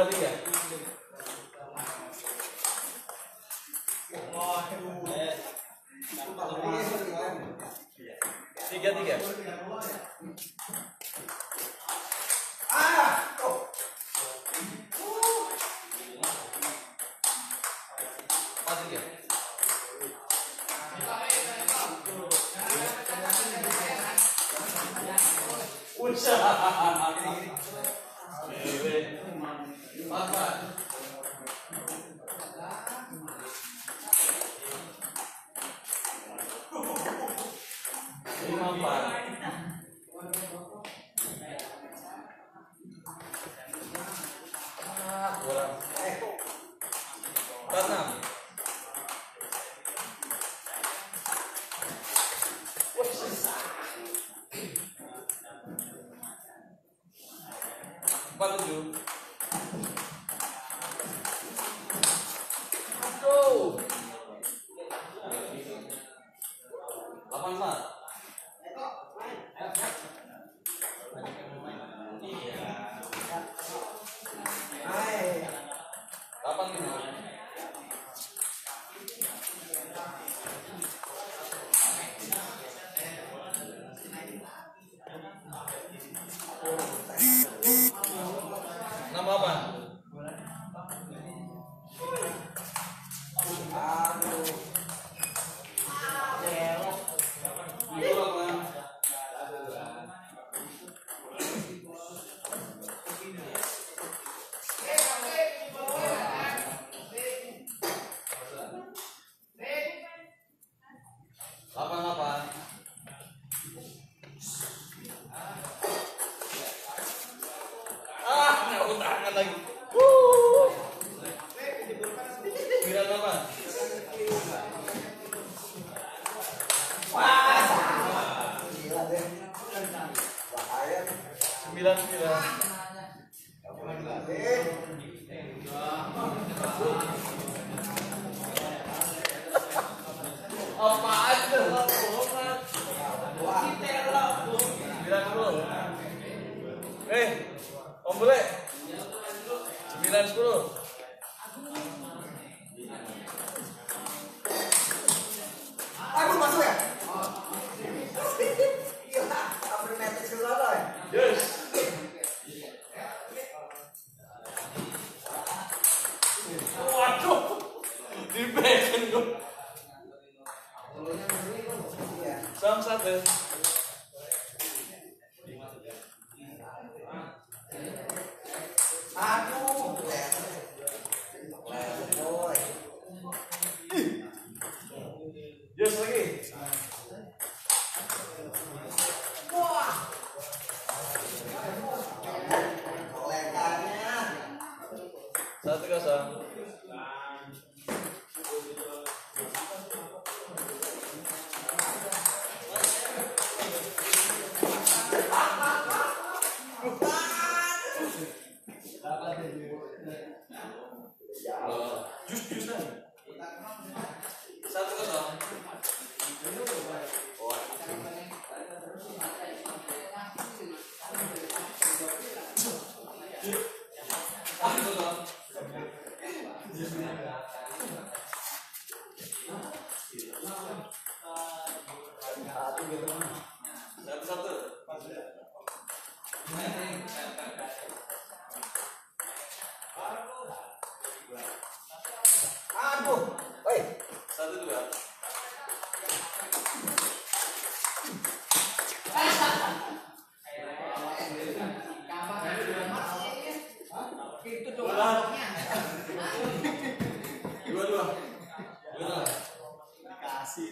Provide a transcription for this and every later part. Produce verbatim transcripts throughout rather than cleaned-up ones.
dua tiga. Tiga tiga. Ah, oh. Empat tiga. Usaha. Empat. Lima empat. Ah, kurang. Empat enam. Empat tujuh. Aduh. Delapan empat. Delapan lima. Enam delapan. Delapan delapan. Ah, nggak utangan lagi. Wuh. Sembilan delapan. Wah, gila deh. Bahaya. Sembilan sembilan. Apaan tuh? Sembilan sepuluh. Eh, Om Bule. Sembilan sepuluh. Aku masuk ya? Gila, hampir meter ke sana ya? Yes. Waduh, di bacon gue. Sam satu. Aduh, boy. Yes lagi. Wah. Kolekannya. Satu kosong. Jus jus kan. Satu kosong. Satu satu. Aduh, woi. Satu dua. Itu Dua dua. Dua. kasih.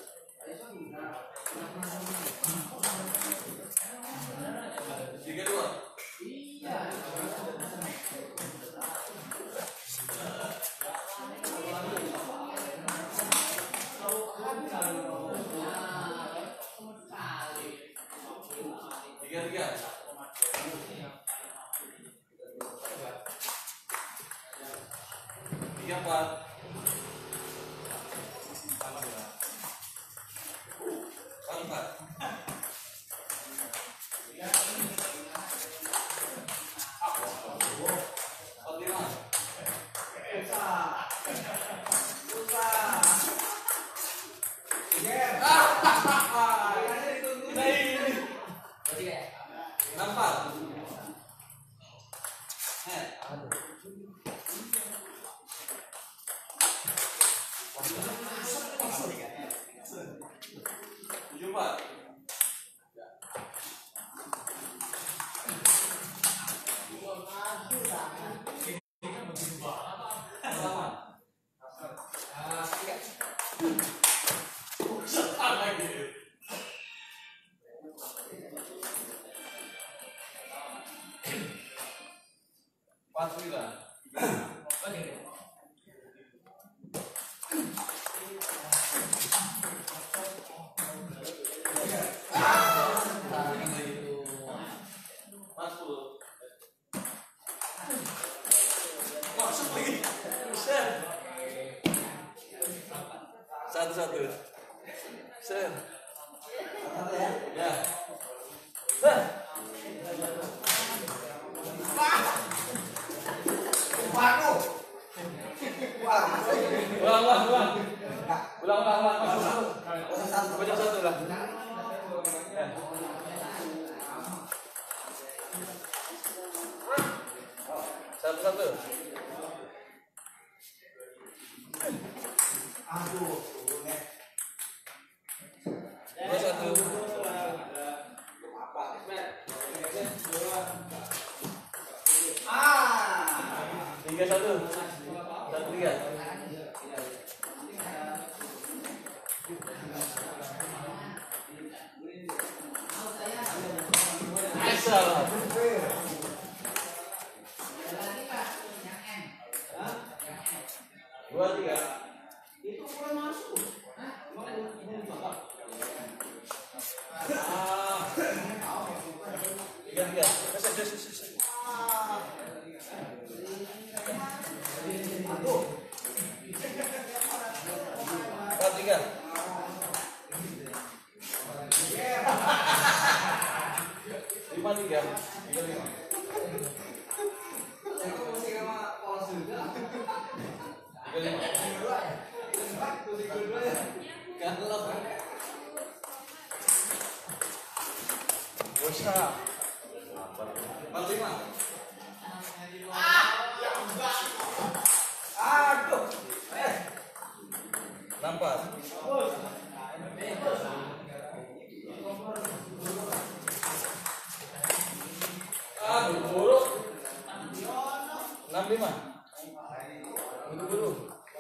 Tiga dua. Tiga tiga. Tiga empat. Empat empat. Nampak. Tujuh empat. Empat sembilan. Satu satu. Sen. Ya. Sen. Waduh. Wah. Ulang ulang ulang. Ulang ulang ulang. Pojok satu lah. Ya. Satu satu. Aduh. Dua satu. Ah. Tiga satu. Satu tiga. Salah. Dua tiga. Itu boleh masuk. Ah. Tiga tiga. Kesek kesek kesek. Empat tiga. Lima tiga. Tiga lima. Tiga lima. Bosa. Empat lima. Aduh. Eh. Nampak. Ah, buru-buru. Enam lima. Buru-buru.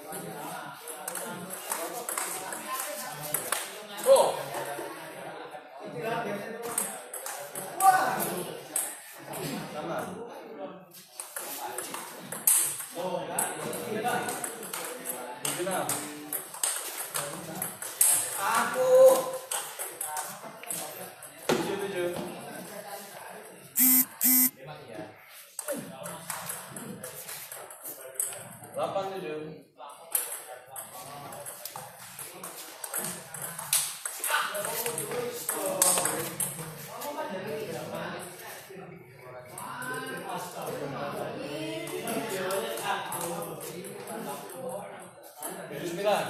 Oh. Wah. Sama. Genap. Aku. Tujuh tujuh. Delapan tujuh. Tujuh sembilan.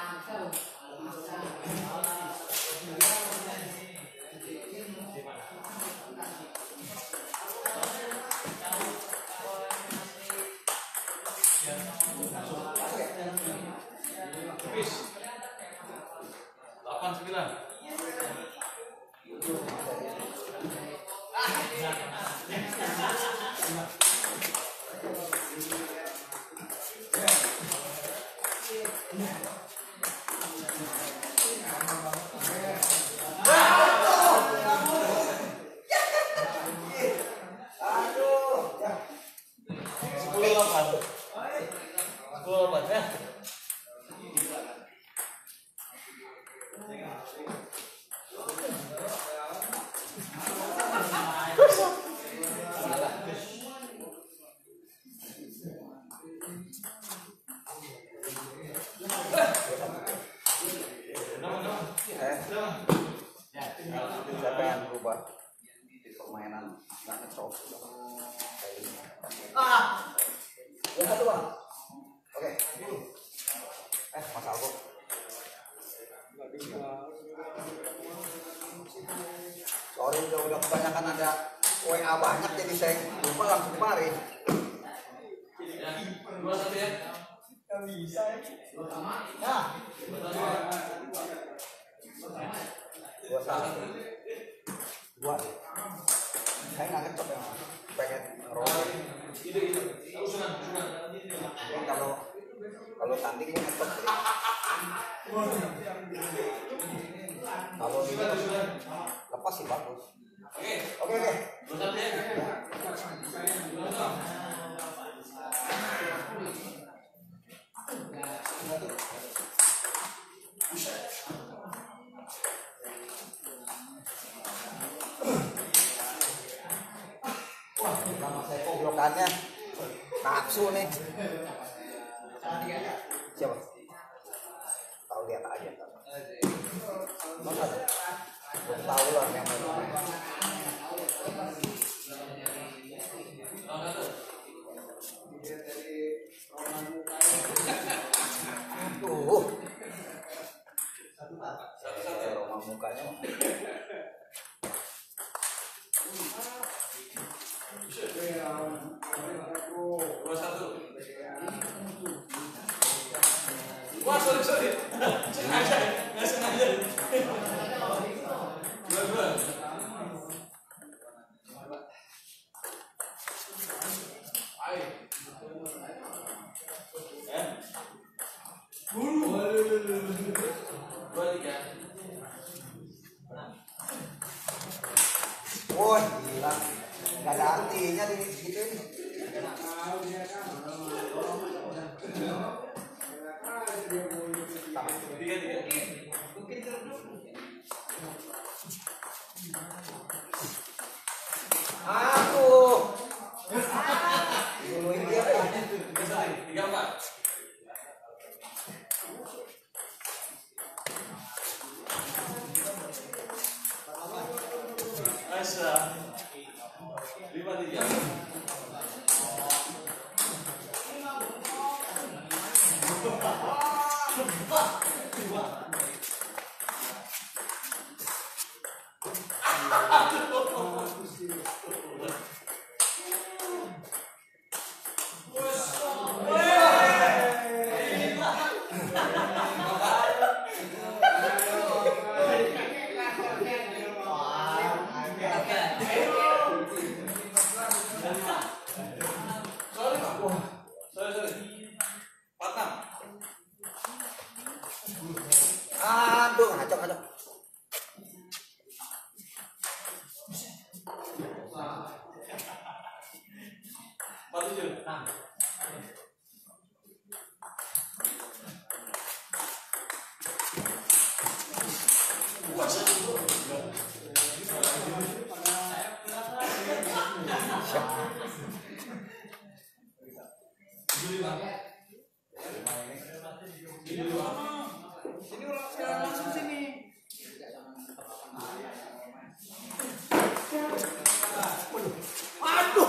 Habis. Delapan sembilan. Sepuluh delapan. Sepuluh delapan ya. Siapa yang berubah di permainan nggak ngecok? Ah, yang satu bang. Oke. Eh, Mas Alko. Sorry udah udah kebanyakan ada W A banyak jadi saya lupa langsung kemarin. Dua satu ya. Ya. Dua satu. Dua. Saya nggak ngetop ya. Pengen rolling. Ide ide. Usulan usulan. Jadi kalau kalau tanding ngetop. Kalau ini lepas sih bagus. Oke. Oke oke. Dua satu ya. Wah, nama saya koglokannya nafsu nih. Siapa? Tahu lihat aja. Masa? Belum tahu lah yang mana. Tuh. Satu-satu aroma mukanya. Dua satu. Wah sorry sorry. Sengaja, nggak sengaja. Dua dua. Ayo. Ya. Dua tiga. Woi, gila. Gak ada artinya di gitu ini. Tiga tiga. Aduh. Duluin dia. Tiga empat. Asa. Lima tiga. Sorry Pak. Sorry sorry. Empat enam. Aduh, ngacok ngacok. Empat tujuh. Sini langsung sini. Aduh.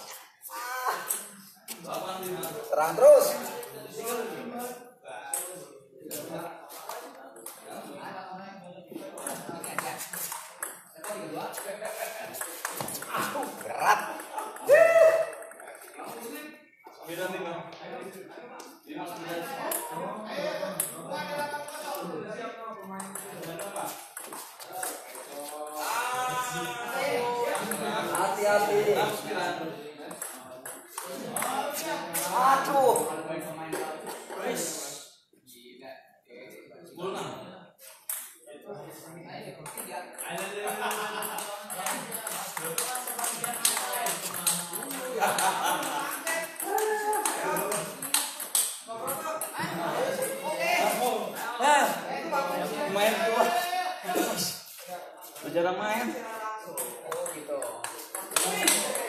Delapan lima. Serang terus. Aduh, berat. Sembilan lima. Lima sembilan. Hati-hati. Enam sembilan. Aduh. Sepuluh enam. Hah, main gua. Jarang main. Oh gitu.